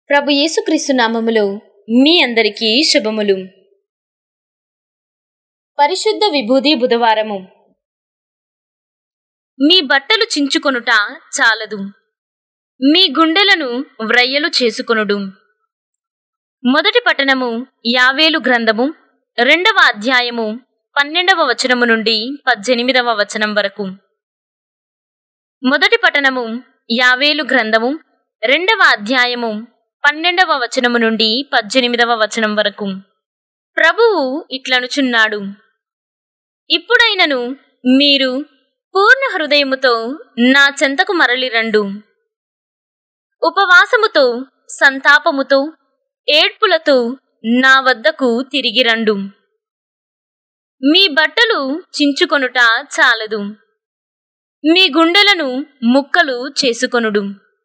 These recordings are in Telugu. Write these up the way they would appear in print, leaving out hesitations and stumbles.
ప్రభు యేసుక్రీస్తు నామములో మీ అందరికీ శుభములు. పరిశుద్ధ విభూది బుధవారము. మీ బట్టలు చించుకొనుట చాలదు, మీ గుండెలను వ్రయ్యలు చేసుకొనుడు. మొదటి పట్టణము యావేలు గ్రంథము 2వ అధ్యాయము 12వ వచనము నుండి 18వ వచనం వరకు. మొదటి పట్టణము యావేలు గ్రంథము 2వ అధ్యాయము 12వ వచనము నుండి 18వ వచనం వరకు. ప్రభువు ఇట్లనుచున్నాడు, ఇప్పుడైనను మీరు పూర్ణ హృదయముతో నా చెంతకు మరలి రండు. ఉపవాసముతో, సంతాపముతో, ఏడ్పులతో నా వద్దకు తిరిగి రండు. మీ బట్టలు చించుకొనుట చాలదు, మీ గుండెలను ముక్కలు చేసుకొనుడు.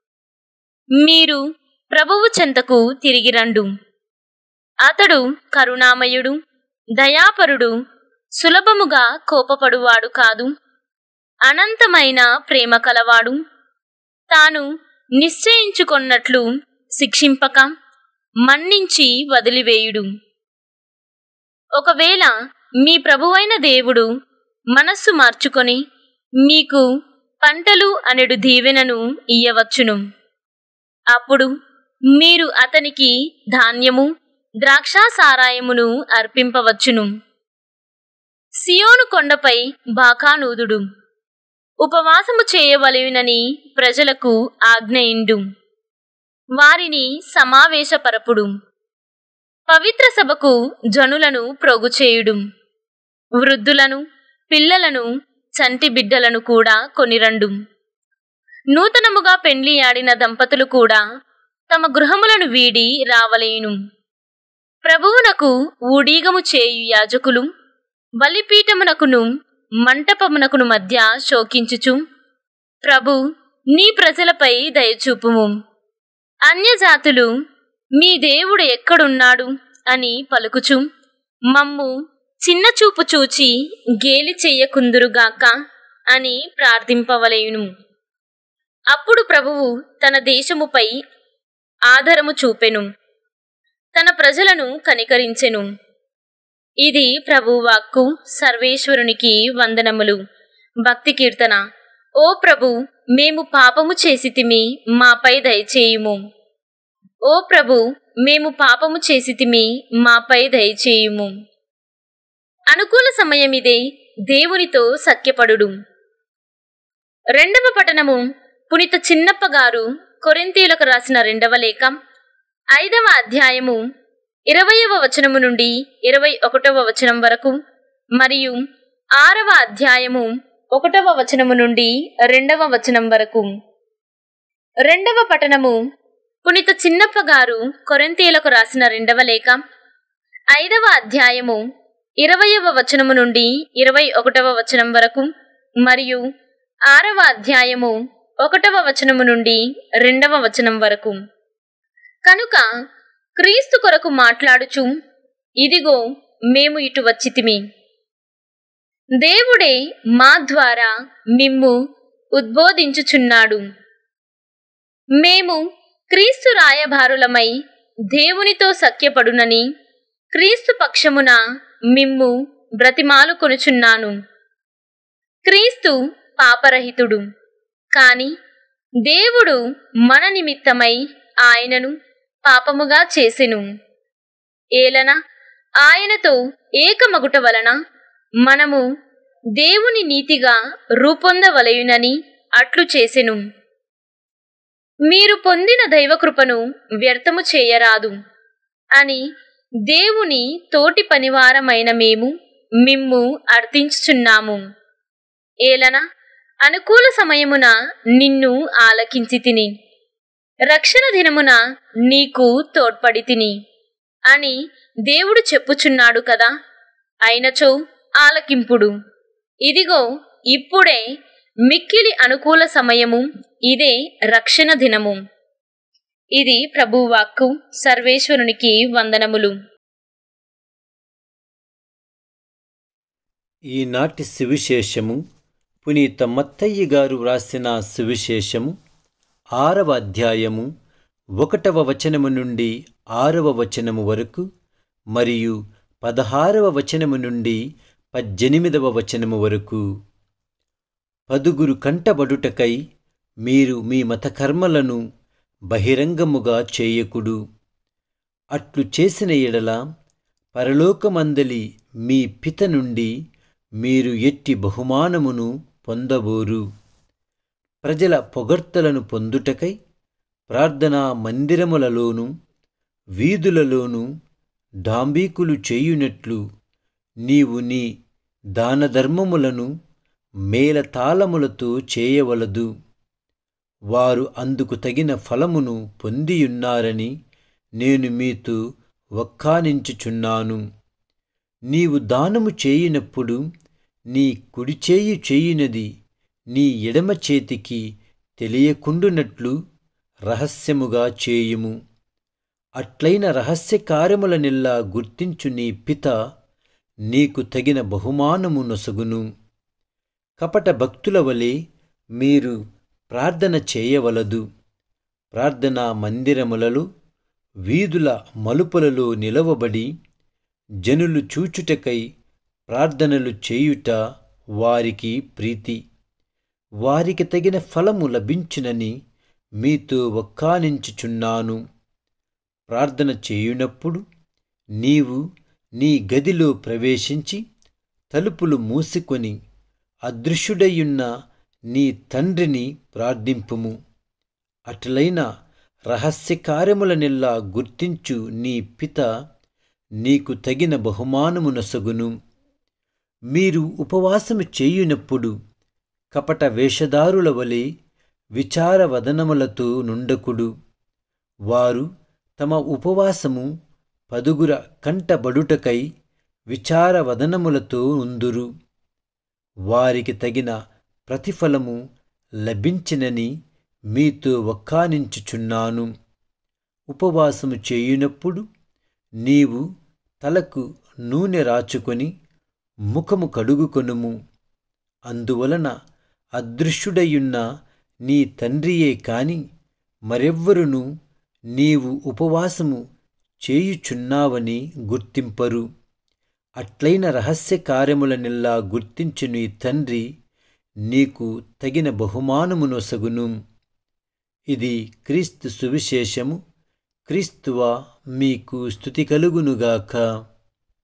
మీరు ప్రభువు చెంతకు తిరిగి రండు. అతడు కరుణామయుడు, దయాపరుడు, సులభముగా కోపపడువాడు కాదు, అనంతమైన ప్రేమ కలవాడు. తాను నిశ్చయించుకొన్నట్లు శిక్షింపక మన్నించి వదిలివేయుడు. ఒకవేళ మీ ప్రభువైన దేవుడు మనస్సు మార్చుకొని మీకు పంటలు అనెడు దీవెనను ఇయ్యవచ్చును. అప్పుడు మీరు అతనికి ధాన్యము, ద్రాక్షాసారాయమును అర్పింపవచ్చును. సియోను కొండపై బాకానూదుడు. ఉపవాసము చేయవలెనని ప్రజలకు ఆజ్ఞయిండు. వారిని సమావేశపరపుడు. పవిత్ర సభకు జనులను ప్రోగుచేయుడు. వృద్ధులను, పిల్లలను, చంటి బిడ్డలను కూడా కొనిరండు. నూతనముగా పెండ్లియాడిన దంపతులు కూడా తమ గృహములను వీడి రావలేను. ప్రభువునకు ఊడీగము చేయు యాజకులు బలిపీఠమునకును మంటపమునకును మధ్య శోకించుచు, ప్రభు నీ ప్రజలపై దయచూపుము, అన్యజాతులు మీ దేవుడు ఎక్కడున్నాడు అని పలుకుచు మమ్ము చిన్నచూపు చూచి గేలి చెయ్యకుందురుగాక అని ప్రార్థింపవలేను. అప్పుడు ప్రభువు తన దేశముపై ఆదరము చూపెను, తన ప్రజలను కనికరించెను. ఇది ప్రభువు వాక్కు. సర్వేశ్వరునికి వందనములు. భక్తి కీర్తన. ఓ ప్రభు, మేము పాపము చేసితిమి, మాపై దయచేయుము. ఓ ప్రభు, మేము పాపము చేసితిమి, మాపై దయచేయుము. అనుకూల సమయమిదే, దేవునితో సఖ్యపడుడు. 2వ పట్టణము పునీత చిన్నప్ప గారు కొరింథీయులకు రాసిన 2వ లేఖ 5వ అధ్యాయము 20వ వచనము నుండి 21వ వచనం వరకు మరియు 6వ అధ్యాయము 1వ వచనము నుండి 2వ వచనం వరకు. 2వ పట్టణము పునీత చిన్నప్ప గారు కొరింథీయులకు రాసిన 2వ లేఖ 5వ అధ్యాయము 20వ వచనము నుండి 21వ వచనం వరకు మరియు 6వ అధ్యాయము 1వ వచనము నుండి 2వ వచనం వరకు. కనుక క్రీస్తు కొరకు మాట్లాడుచు, ఇదిగో మేము ఇటు వచ్చితిమి. దేవుడే మా ద్వారా మిమ్ము ఉద్బోధించుచున్నాడు. మేము క్రీస్తు రాయబారులమై దేవునితో సఖ్యపడునని క్రీస్తు పక్షమున మిమ్ము బ్రతిమాలుకొనుచున్నాను. క్రీస్తు పాపరహితుడు, కాని దేవుడు మన నిమిత్తమై ఆయనను పాపముగా చేసెను. ఏలన ఆయనతో ఏకమగుట వలన మనము దేవుని నీతిగా రూపొందవలయునని అట్లు చేసెను. మీరు పొందిన దైవకృపను వ్యర్థము చేయరాదు అని దేవుని తోటి పనివారమైన మేము మిమ్ము అర్థించుచున్నాము. ఏలన అనుకూల సమయమున నిన్ను ఆలకించి తిని, రక్షణ దినమున నీకు తోడ్పడి తిని అని దేవుడు చెప్పుచున్నాడు కదా. అయినచో ఆలకింపుడు. ఇదిగో ఇప్పుడే మిక్కిలి అనుకూల సమయము, ఇదే రక్షణ దినము. ఇది ప్రభువాక్కు. సర్వేశ్వరునికి వందనములు. ఈనాటి సువిశేషము పునీత మత్తయ్య గారు వ్రాసిన సువిశేషము 6వ అధ్యాయము 1వ వచనము నుండి 6వ వచనము వరకు మరియు 16వ వచనము నుండి 18వ వచనము వరకు. 10 కంటబడుటకై మీరు మీ మతకర్మలను బహిరంగముగా చేయకుడు. అట్లు చేసిన ఎడల పరలోకమందలి మీ పిత నుండి మీరు ఎట్టి బహుమానమును పొందబోరు. ప్రజల పొగడ్తలను పొందుటకై ప్రార్థనా మందిరములలోను వీధులలోను డాంబీకులు చేయునట్లు నీవు నీ దానధర్మములను మేళతాళములతో చేయవలదు. వారు అందుకు తగిన ఫలమును పొందియున్నారని నేను మీతో వక్కానించుచున్నాను. నీవు దానము చేయునప్పుడు నీ కుడిచేయి చేయునది నీ ఎడమ చేతికి తెలియకుండునట్లు రహస్యముగా చేయుము. అట్లైన రహస్య కార్యములనెల్లా గుర్తించు నీ పిత నీకు తగిన బహుమానము నొసగును. కపట భక్తుల వలె మీరు ప్రార్థన చేయవలదు. ప్రార్థనా మందిరములలో వీధుల మలుపులలో నిలవబడి జనులు చూచుటకై ప్రార్థనలు చేయుట వారికి ప్రీతి. వారికి తగిన ఫలము లభించునని మీతో వక్కానించుచున్నాను. ప్రార్థన చేయునప్పుడు నీవు నీ గదిలో ప్రవేశించి తలుపులు మూసుకొని అదృశ్యుడయున్న నీ తండ్రిని ప్రార్థింపుము. అట్లైన రహస్య కార్యములనెల్లా గుర్తించు నీ పిత నీకు తగిన బహుమానము నొసగును. మీరు ఉపవాసము చేయునప్పుడు కపట వేషధారుల వలె విచారవదనములతో నుండకుడు. వారు తమ ఉపవాసము 10 కంటబడుటకై విచారవదనములతో ఉందురు. వారికి తగిన ప్రతిఫలము లభించినని మీతో వక్కానించుచున్నాను. ఉపవాసము చేయునప్పుడు నీవు తలకు నూనె రాచుకొని ముఖము కడుగుకొనుము. అందువలన అదృశ్యుడయున్న నీ తండ్రియే కాని మరెవ్వరునూ నీవు ఉపవాసము చేయుచున్నావని గుర్తింపరు. అట్లైన రహస్య కార్యములనెల్లా గుర్తించు నీ తండ్రి నీకు తగిన బహుమానము నొసగును. ఇది క్రీస్తు సువిశేషము. క్రీస్తువా మీకు స్తుతి కలుగునుగాక.